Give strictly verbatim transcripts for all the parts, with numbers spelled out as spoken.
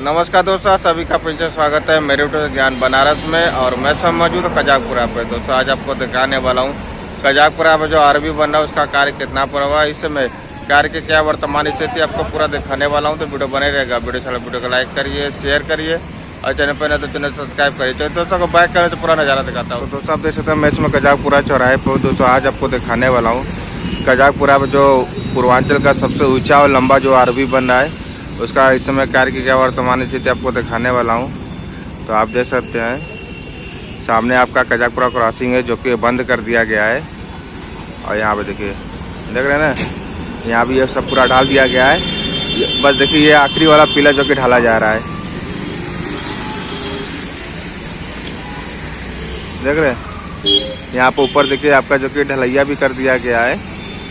नमस्कार दोस्तों, सभी का फिर से स्वागत है मेरे यूट्यूब ज्ञान बनारस में। और मैं सब मौजूद हूँ कजाकपुरा पे। दोस्तों आज आपको दिखाने वाला हूँ कजाकपुरा में जो आरवी बन रहा है उसका कार्य कितना पूरा हुआ, इस समय कार्य की क्या वर्तमान स्थिति आपको पूरा दिखाने वाला हूँ। तो वीडियो बने रहेगा। वीडियो चलो वीडियो को लाइक करिए, शेयर करिए और चैनल पर नहीं तो चैनल सब्सक्राइब करिए। तो दोस्तों को बैक करें तो पूरा नजारा दिखाता हूँ। तो दोस्तों आप देख सकते हैं मैं इसमें कजाकपुरा चौराहे पर। दोस्तों आज आपको दिखाने वाला हूँ कजाकपुरा में जो पूर्वांचल का सबसे ऊंचा और लंबा जो आरवी बन रहा है उसका इस समय कार्य की क्या वर्तमान स्थिति आपको दिखाने वाला हूं। तो आप देख सकते हैं सामने आपका कजाकपुरा क्रॉसिंग है जो कि बंद कर दिया गया है। और यहाँ पे देखिए, देख रहे हैं ना, यहाँ भी ये सब पूरा ढाल दिया गया है। बस देखिए ये आखिरी वाला पिलर जो कि ढाला जा रहा है, देख रहे हैं। यहाँ पे ऊपर देखिए आपका जो कि ढलैया भी कर दिया गया है।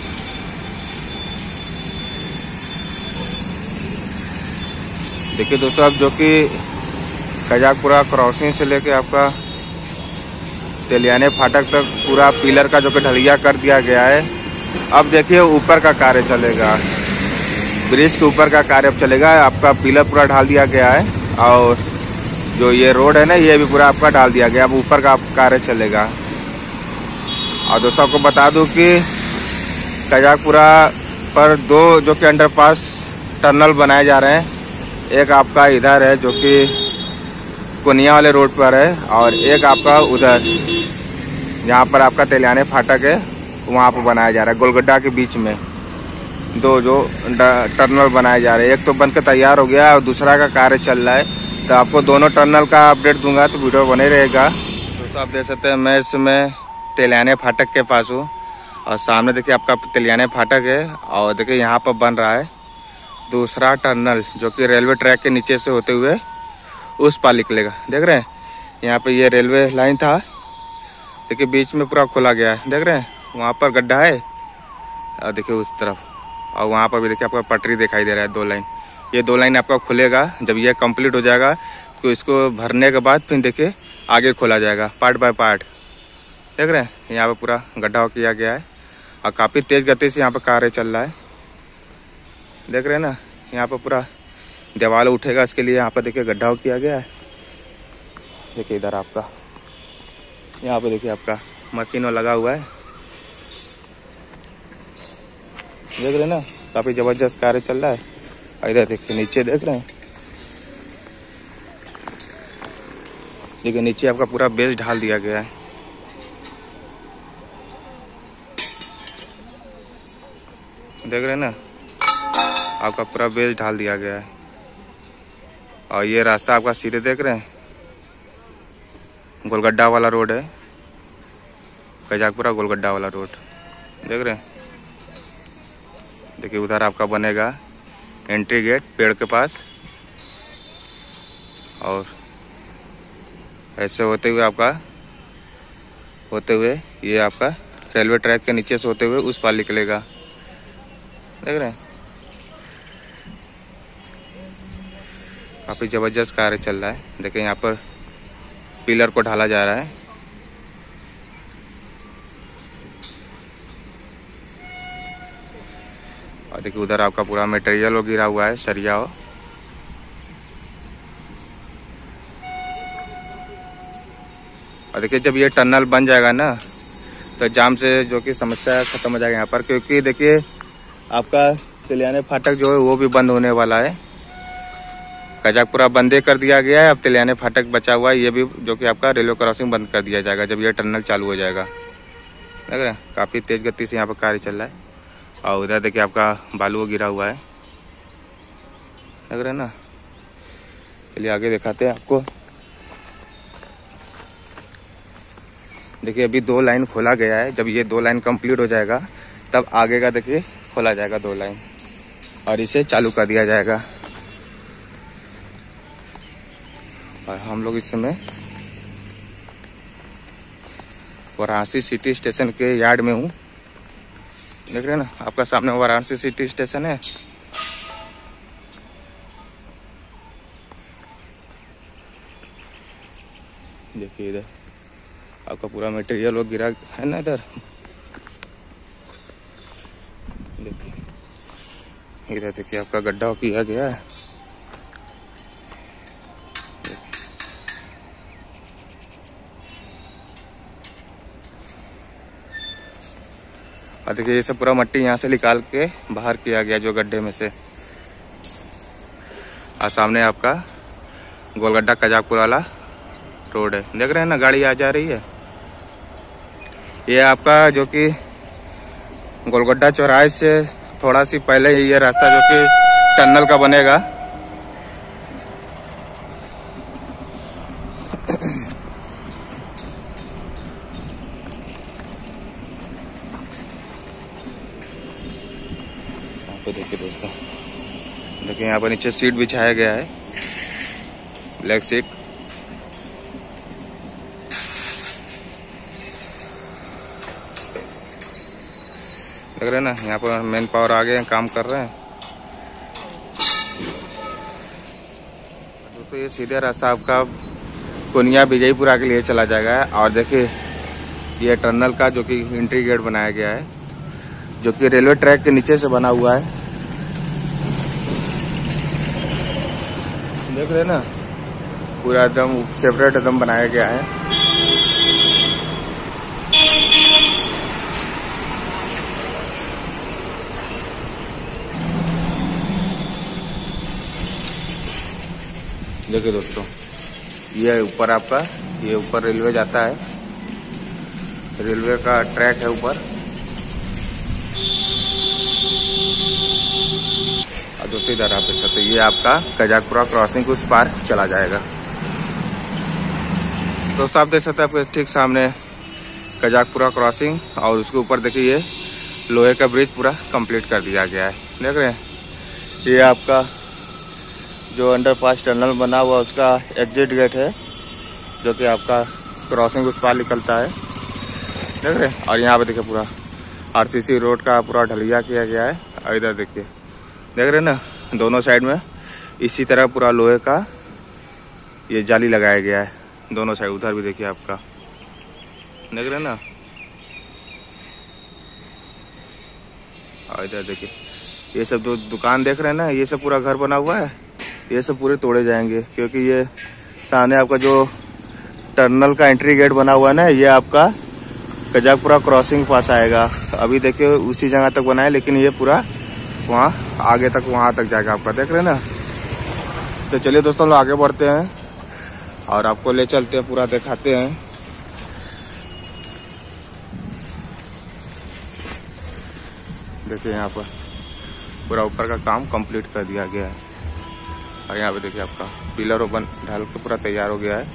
देखिए दोस्तों अब जो कि कजाकपुरा क्रॉसिंग से लेके आपका तेलियाने फाटक तक पूरा पिलर का जो कि ढलैया कर दिया गया है। अब देखिए ऊपर का कार्य चलेगा, ब्रिज के ऊपर का कार्य अब चलेगा। आपका पिलर पूरा ढाल दिया गया है और जो ये रोड है ना ये भी पूरा आपका डाल दिया गया। अब ऊपर का कार्य चलेगा। और दोस्तों आपको बता दूं कि कजाकपुरा पर दो जो कि अंडरपास टनल बनाए जा रहे हैं। एक आपका इधर है जो कि कुनिया वाले रोड पर है और एक आपका उधर जहाँ पर आपका तेलियाने फाटक है वहाँ पर बनाया जा रहा है। गोलगड्ढा के बीच में दो जो टनल बनाए जा रहे हैं, एक तो बनकर तैयार हो गया और दूसरा का कार्य चल रहा है। तो आपको दोनों टनल का अपडेट दूंगा तो वीडियो बने रहेगा। दोस्तों आप देख सकते हैं मैं इसमें तेलियाने फाटक के पास हूँ और सामने देखिए आपका तेलियाने फाटक है और देखिए यहाँ पर बन रहा है दूसरा टनल जो कि रेलवे ट्रैक के नीचे से होते हुए उस पार निकलेगा। देख रहे हैं यहाँ पे ये रेलवे लाइन था, देखिए बीच में पूरा खोला गया है। देख रहे हैं वहाँ पर गड्ढा है और देखिए उस तरफ, और वहाँ पर भी देखिए आपका पटरी दिखाई दे रहा है। दो लाइन, ये दो लाइन आपका खुलेगा जब ये कंप्लीट हो जाएगा। तो इसको भरने के बाद फिर देखिए आगे खोला जाएगा पार्ट बाय पार्ट। देख रहे हैं यहाँ पे पूरा गड्ढा किया गया है और काफ़ी तेज़ गति से यहाँ पर कार्य चल रहा है। देख रहे हैं ना, यहाँ पर पूरा दीवार उठेगा, इसके लिए यहाँ पर देखिए गड्ढा किया गया है। देखिए इधर आपका यहाँ पे देखिए आपका मशीन लगा हुआ है। देख रहे हैं ना, काफ़ी ज़बरदस्त कार्य चल रहा है। इधर देखिए नीचे, देख रहे हैं, देखिए नीचे आपका पूरा बेस ढाल दिया गया है। देख रहे हैं ना, आपका पूरा बेस ढाल दिया गया है। और ये रास्ता आपका सीधे, देख रहे हैं, गोलगड्ढा वाला रोड है, कजाकपुरा गोलगड्ढा वाला रोड। देख रहे हैं, देखिए उधर आपका बनेगा एंट्री गेट पेड़ के पास और ऐसे होते हुए आपका होते हुए ये आपका रेलवे ट्रैक के नीचे से होते हुए उस पार निकलेगा। देख रहे हैं काफ़ी ज़बरदस्त कार्य चल रहा है। देखिए यहाँ पर पिलर को ढाला जा रहा है। और देखिए उधर आपका पूरा मटेरियल वो गिरा हुआ है, सरिया हो। और देखिए जब ये टनल बन जाएगा ना तो जाम से जो कि समस्या खत्म हो जाएगा यहाँ पर, क्योंकि देखिए आपका तेलियाने फाटक जो है वो भी बंद होने वाला है। कजाकपुरा बंदे कर दिया गया है, अब तेलियाने फाटक बचा हुआ है, ये भी जो कि आपका रेलवे क्रॉसिंग बंद कर दिया जाएगा जब ये टनल चालू हो जाएगा। देख रहे हैं काफ़ी तेज़ गति से यहाँ पर कार्य चल रहा है। और उधर देखिए आपका बालू गिरा हुआ है। देख रहे हैं ना, चलिए आगे दिखाते हैं आपको। देखिए अभी दो लाइन खोला गया है, जब ये दो लाइन कंप्लीट हो जाएगा तब आगे का देखिए खोला जाएगा दो लाइन और इसे चालू कर दिया जाएगा। और हम लोग इस समय वाराणसी सिटी स्टेशन के यार्ड में हूँ। देख रहे हैं ना, आपका सामने वाराणसी सिटी स्टेशन है। देखिए इधर आपका पूरा मटेरियल वो गिरा है ना, इधर देखिए इधर देखिए आपका गड्ढा किया गया है। और देखिए ये सब पूरा मट्टी यहाँ से निकाल के बाहर किया गया जो गड्ढे में से। और सामने आपका गोलगड्ढा कजाकपुर वाला रोड है, देख रहे हैं ना, गाड़ी आ जा रही है। ये आपका जो कि गोलगड्ढा चौराहे से थोड़ा सी पहले ही ये रास्ता जो कि टनल का बनेगा। देखिए दोस्तों, देखिए यहाँ पर नीचे सीट बिछाया गया है, ब्लैक सीट। देख रहे हैं ना, यहाँ पर मैन पावर आगे हैं, काम कर रहे हैं। दोस्तों ये सीधे रास्ता आपका कोनिया विजयपुरा के लिए चला जाएगा। और देखिए ये टनल का जो कि एंट्री गेट बनाया गया है, जो कि रेलवे ट्रैक के नीचे से बना हुआ है। देख रहे हैं ना, पूरा एकदम सेपरेट एकदम बनाया गया है। देखिए दोस्तों, ये ऊपर आपका, ये ऊपर रेलवे जाता है, रेलवे का ट्रैक है ऊपर। दोस्तों इधर आप देख सकते, ये आपका कजाकपुरा क्रॉसिंग उस पार चला जाएगा। दोस्तों आप देख सकते हैं आपके ठीक सामने कजाकपुरा क्रॉसिंग, और उसके ऊपर देखिए ये लोहे का ब्रिज पूरा कंप्लीट कर दिया गया है। देख रहे हैं, ये आपका जो अंडरपास टनल बना हुआ उसका एग्जिट गेट है, जो कि आपका क्रॉसिंग उस पार निकलता है। देख रहे हैं, और यहाँ पे देखिए पूरा आरसीसी रोड का पूरा ढलैया किया गया है। और इधर देखिए, देख रहे हैं ना, दोनों साइड में इसी तरह पूरा लोहे का ये जाली लगाया गया है, दोनों साइड। उधर भी देखिए आपका, देख रहे हैं ना। और इधर देखिए, ये सब जो दुकान देख रहे हैं ना, ये सब पूरा घर बना हुआ है, ये सब पूरे तोड़े जाएंगे, क्योंकि ये सामने आपका जो टनल का एंट्री गेट बना हुआ है ना, ये आपका कजाकपुरा क्रॉसिंग पास आएगा। अभी देखिए उसी जगह तक बना है, लेकिन ये पूरा वहाँ आगे तक, वहाँ तक जाएगा आपका। देख रहे हैं ना। तो चलिए दोस्तों लोग आगे बढ़ते हैं और आपको ले चलते हैं, पूरा दिखाते हैं। देखिए यहाँ पर पूरा ऊपर का काम कंप्लीट कर दिया गया है। और यहाँ पे देखिए आपका पिलर बन ढाल के पूरा तैयार हो गया है।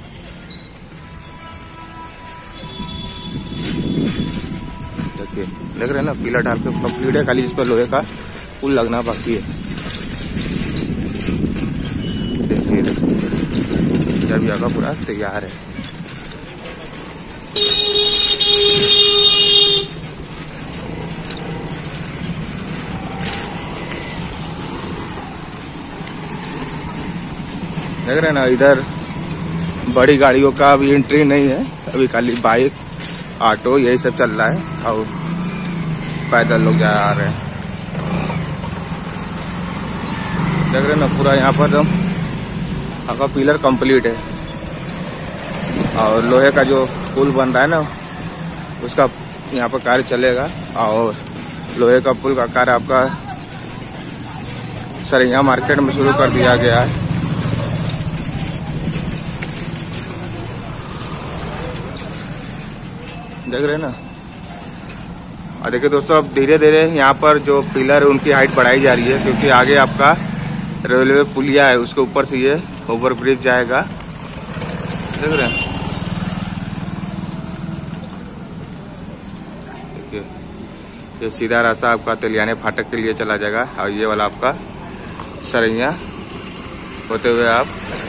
देखिए, देख रहे हैं ना, पिलर ढाल के कंप्लीट है, खाली इस पर लोहे का पुल लगना बाकी है। देखिए इधर भी आगा पूरा तैयार है। देख रहे हैं ना, इधर बड़ी गाड़ियों का अभी एंट्री नहीं है, अभी खाली बाइक, ऑटो यही सब चल रहा है, और पैदल लोग जा आ रहे हैं। देख रहे हैं ना, पूरा यहाँ पर हम आपका पिलर कंप्लीट है, और लोहे का जो पुल बन रहा है ना, उसका यहाँ पर कार्य चलेगा। और लोहे का पुल का कार्य आपका सरैया मार्केट में शुरू कर दिया गया है। देख रहे हैं ना। और देखिए दोस्तों, अब धीरे धीरे यहाँ पर जो पिलर है उनकी हाइट बढ़ाई जा रही है, क्योंकि आगे आपका रेलवे पुलिया है, उसके ऊपर से ये ओवर ब्रिज जाएगा। देख रहे हैं, देखिए ये सीधा रास्ता आपका तेलियाने फाटक के लिए चला जाएगा, और ये वाला आपका सरैया होते हुए आप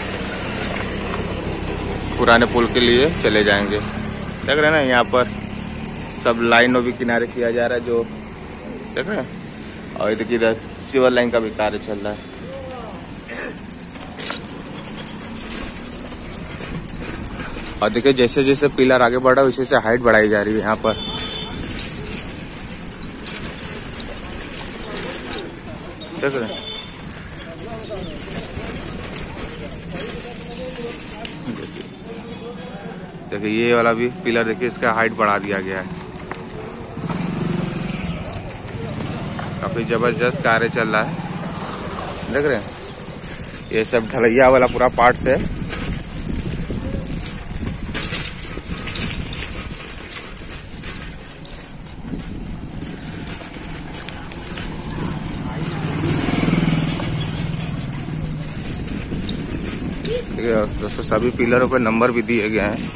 पुराने पुल के लिए चले जाएंगे। देख रहे हैं ना, यहाँ पर सब लाइनों भी किनारे किया जा रहा है, जो देख रहे हैं। और देखिए इधर सिवर लाइन का भी कार्य चल रहा है। और देखिए जैसे जैसे पिलर आगे बढ़ रहा है, उसी से हाइट बढ़ाई जा रही है यहाँ पर। देख रहे हैं, देखिए ये वाला भी पिलर देखिए, इसका हाइट बढ़ा दिया गया है। काफ़ी ज़बरदस्त कार्य चल रहा है, देख रहे हैं। ये सब ढलैया वाला पूरा पार्ट्स है। दोस्तों सभी पिलरों पे नंबर भी दिए गए हैं,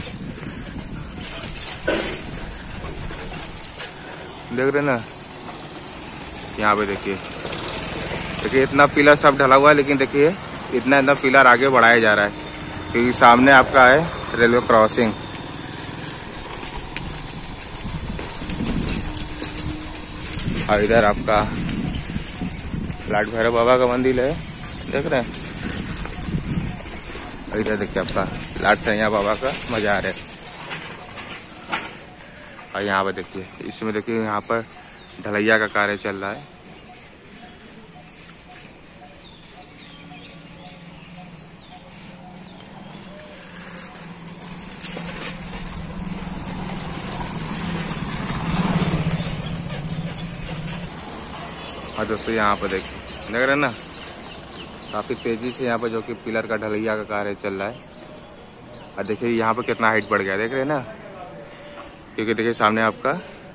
देख रहे ना। यहाँ पे देखिए देखिए इतना पिलर सब ढला हुआ है, लेकिन देखिए इतना इतना पिलर आगे बढ़ाया जा रहा है क्योंकि सामने आपका है रेलवे क्रॉसिंग। और इधर आपका लाट भैरव बाबा का मंदिर है, देख रहे हैं। और इधर देखिए आपका लाट सैया बाबा का मजार है। और यहाँ पर देखिए, इसमें देखिए यहाँ पर ढलैया का कार्य चल रहा है। और दोस्तों यहाँ पर देखिए, देख रहे हैं ना, काफ़ी तेज़ी से यहाँ पर जो कि पिलर का ढलैया का कार्य चल रहा है। और देखिए यहाँ पर कितना हाइट बढ़ गया, देख रहे हैं ना, क्योंकि देखिए सामने आपका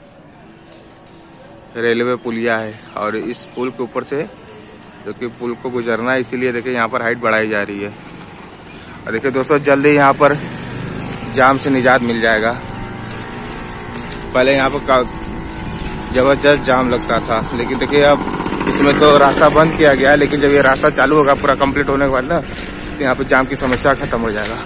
रेलवे पुलिया है और इस पुल के ऊपर से जो कि पुल को गुजरना है, इसीलिए देखिए यहाँ पर हाइट बढ़ाई जा रही है। और देखिए दोस्तों जल्दी यहाँ पर जाम से निजात मिल जाएगा। पहले यहाँ पर ज़बरदस्त जाम लगता था, लेकिन देखिए अब इसमें तो रास्ता बंद किया गया है, लेकिन जब ये रास्ता चालू होगा पूरा कंप्लीट होने के बाद ना, तो यहाँ पर जाम की समस्या खत्म हो जाएगा।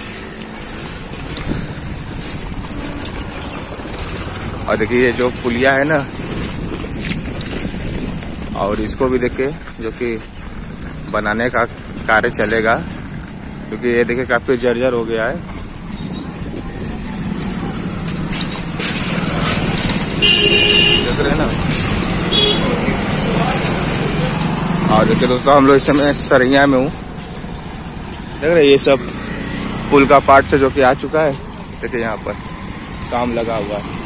और देखिए ये जो पुलिया है ना, और इसको भी देखिए जो कि बनाने का कार्य चलेगा, क्योंकि ये देखिए काफ़ी जर्जर हो गया है। देख रहे हैं ना। और देखिए दोस्तों हम लोग इस समय सरैया में हूँ, देख रहे हैं। ये सब पुल का पार्ट से जो कि आ चुका है, देखिए यहाँ पर काम लगा हुआ है,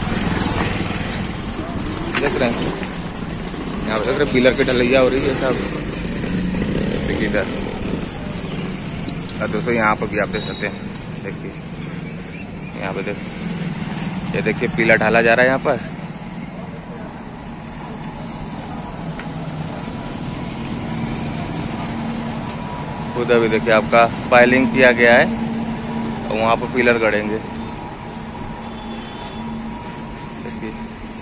देख रहे हैं। यहाँ पर देख रहे पिलर की ढलैया हो रही है सब, देखिए इधर। और दोस्तों यहाँ पर भी आप देख सकते हैं, देखिए यहाँ पे देख, ये देखिए पिलर ढाला जा रहा है यहाँ पर। उधर भी देखिए आपका पाइलिंग किया गया है और वहाँ पर पिलर गड़ेंगे, देखिए।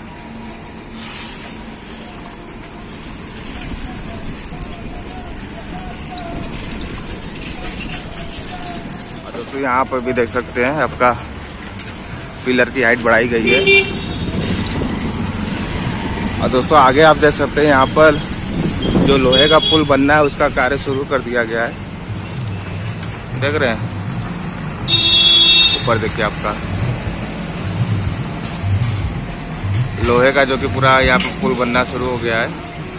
दोस्तों यहाँ पर भी देख सकते हैं आपका पिलर की हाइट बढ़ाई गई है। और दोस्तों आगे आप देख सकते हैं यहाँ पर जो लोहे का पुल बनना है उसका कार्य शुरू कर दिया गया है, देख रहे हैं। ऊपर देखिए आपका लोहे का जो कि पूरा यहाँ पर पुल बनना शुरू हो गया है,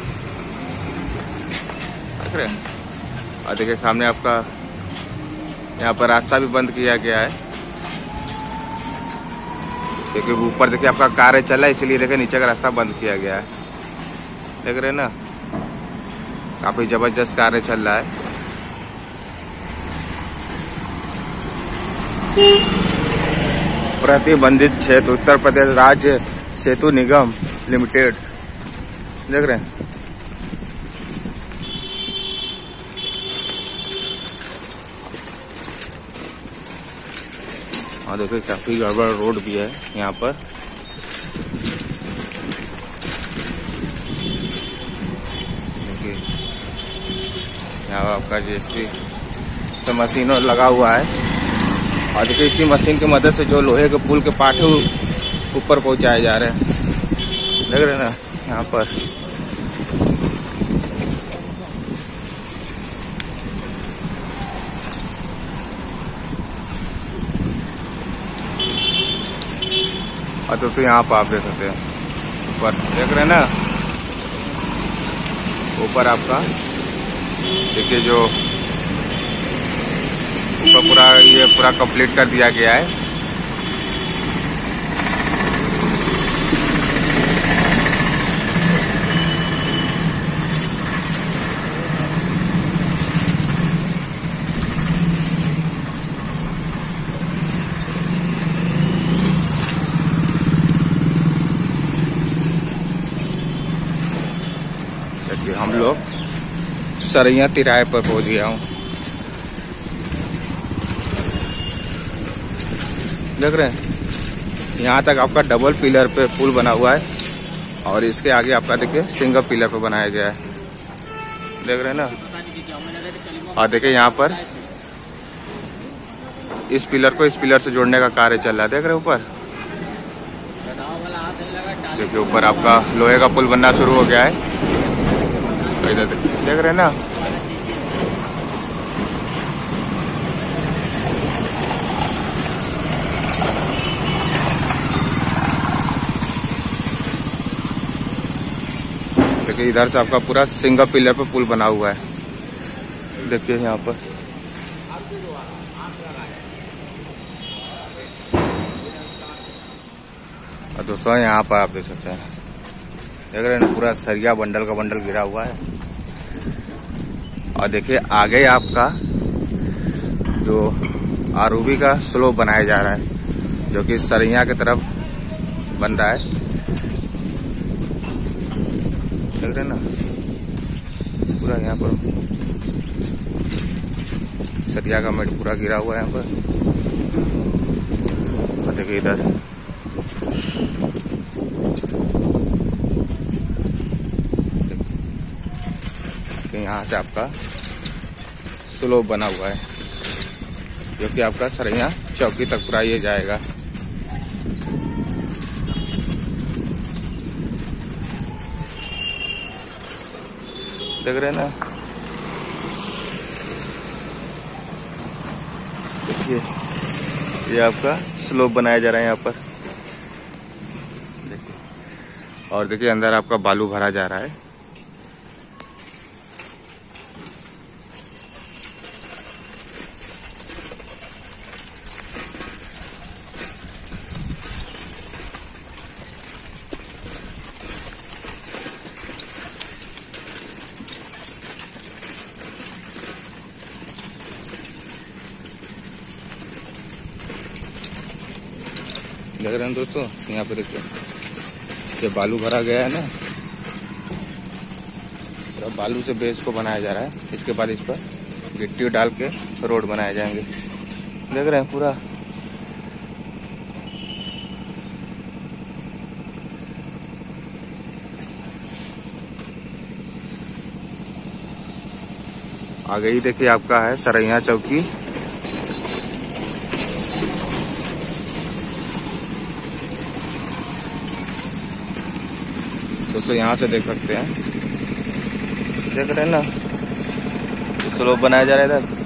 देख रहे हैं। और देखिए सामने आपका यहाँ पर रास्ता भी बंद किया गया है, क्योंकि ऊपर देखिए आपका कार्य चला है, इसीलिए देखिए नीचे का रास्ता बंद किया गया है, देख रहे हैं ना। काफ़ी ज़बरदस्त कार्य चल रहा है। प्रतिबंधित क्षेत्र उत्तर प्रदेश राज्य सेतु निगम लिमिटेड, देख रहे हैं। और देखिए काफ़ी गड़बड़ रोड भी है यहाँ पर, देखिए यहाँ आपका जेसीबी तो मशीनों लगा हुआ है। और देखिए इसी मशीन की मदद से जो लोहे के पुल के पार्ट ऊपर पहुंचाए जा रहे हैं, देख रहे हैं ना यहाँ पर। और दोस्तों यहाँ पर आप देख सकते हैं ऊपर, देख रहे हैं ना, ऊपर आपका देखिए जो ऊपर पूरा ये पूरा कंप्लीट कर दिया गया है। सरैया तिराहे पर पहुंच गया हूँ। देख रहे हैं यहाँ तक आपका डबल पिलर पे पुल बना हुआ है और इसके आगे आपका देखिए सिंगल पिलर पे बनाया गया है। देख रहे हैं ना। और देखिए यहाँ पर इस पिलर को इस पिलर से जोड़ने का कार्य चल रहा है। देख रहे हैं ऊपर, देखिए ऊपर आपका लोहे का पुल बनना शुरू हो गया है। तो इधर देख रहे हैं ना। देखिए इधर से आपका पूरा सिंगल पिलर पे पुल बना हुआ है। देखिए यहाँ पर और दोस्तों यहाँ पर आप देख सकते हैं, देख रहे हैं ना, पूरा सरिया बंडल का बंडल गिरा हुआ है। और देखिए आगे आपका जो आरूबी का स्लोप बनाया जा रहा है जो कि सरिया की तरफ बन रहा है। देख रहे हैं ना, पूरा यहाँ पर सरिया का मेट पूरा गिरा हुआ है यहाँ पर। और देखिए इधर यहाँ से आपका स्लोप बना हुआ है जो कि आपका सरैया चौकी तक पूरा ये जाएगा। देख रहे हैं ना। देखिए ये आपका स्लोप बनाया जा रहा है यहाँ पर। देखिए और देखिए अंदर आपका बालू भरा जा रहा है। देख रहे हैं दोस्तों, यहाँ पे देखिए ये बालू भरा गया है ना, पूरा बालू से बेस को बनाया जा रहा है। इसके बाद इस पर गिट्टी डाल के रोड बनाए जाएंगे। देख रहे हैं पूरा आगे ही देखिए आपका है सरैया चौकी। दोस्तों यहाँ से देख सकते हैं, देख रहे हैं ना, स्लोप बनाया जा रहा है इधर।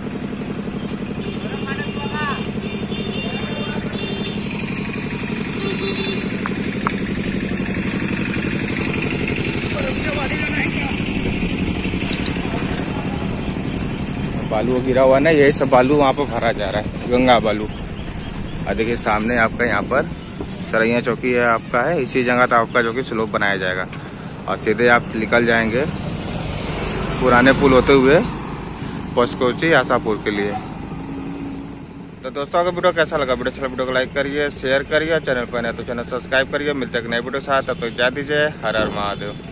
बालू गिरा हुआ ना, यही सब बालू वहाँ पर भरा जा रहा है, गंगा बालू। और देखिए सामने आपका यहाँ पर सरैया चौकी है आपका है, इसी जगह तो आपका जो कि स्लोप बनाया जाएगा। और सीधे आप निकल जाएंगे पुराने पुल होते हुए पोस्कोची आशापुर के लिए। तो दोस्तों अगर वीडियो कैसा लगा, वीडियो अच्छा वीडियो को लाइक करिए, शेयर करिए, चैनल पर नए तो चैनल सब्सक्राइब करिए। मिलते हैं नए वीडियो के साथ, तब तक जा दीजिए। हर हर महादेव।